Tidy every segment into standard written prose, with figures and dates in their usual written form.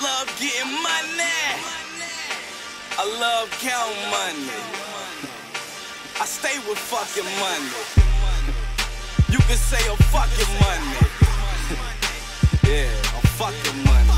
love getting money. I love counting money. I stay with fucking money. You can say I'm fucking money. Yeah, I'm fucking money.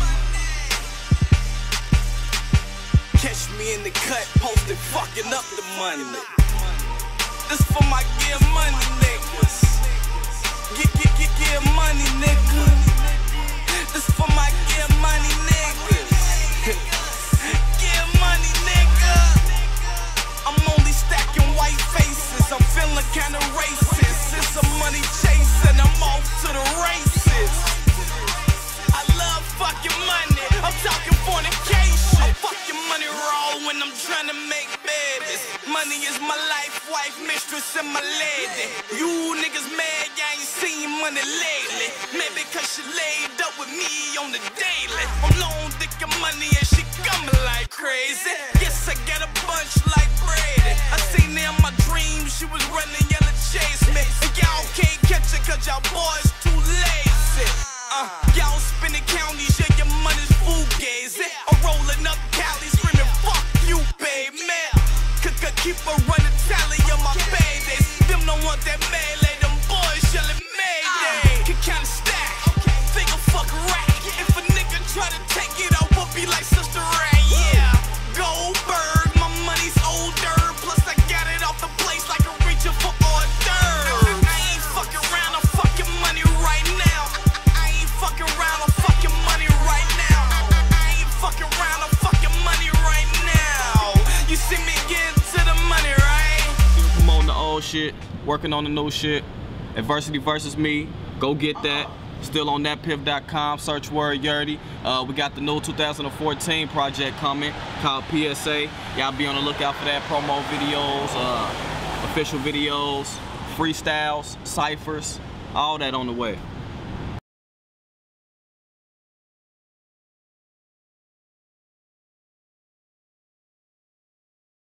Catch me in the cut, posted fucking up the money. This for my get money niggas. Get money nigga. This for my get money niggas. Get money nigga. I'm only stacking white faces. I'm feeling kinda racist. It's a money chase and I'm off to the races. I love fucking money. I'm talking fornication. I'm fucking money raw when I'm trying to make babies. Money is my life, wife, mistress, and my lady. You niggas mad, y'all ain't seen money lately. Maybe cause she laid up with me on the daily. I'm long dick of money and she coming like crazy. Yes, I got a bunch like Brady. I seen her in my dreams, she was running, yellow chase me. And y'all can't catch her cause y'all boys too lazy. Y'all spending counties, yeah, your money's fugazi. I'm rolling up Cali, screaming, fuck you, baby. Keep a running tally on my paydays. Them don't want that melee, them boys yelling mayday. Can kinda stack, think a fuck rack. If a nigga try to take it, I will be like Sister Ray, yeah. Goldberg, my money's older. Plus I got it off the place like a reacher for hors d'oeuvres. I ain't fucking around, I'm fucking money right now. I ain't fucking around, I'm fucking money right now. I ain't fucking around, I'm fucking money right now. You see me get shit, working on the new shit. Adversity versus me, go get that. Still on thatpiff.com, search word Yurdy. We got the new 2014 project coming called PSA. Y'all be on the lookout for that. Promo videos, official videos, freestyles, ciphers, all that on the way.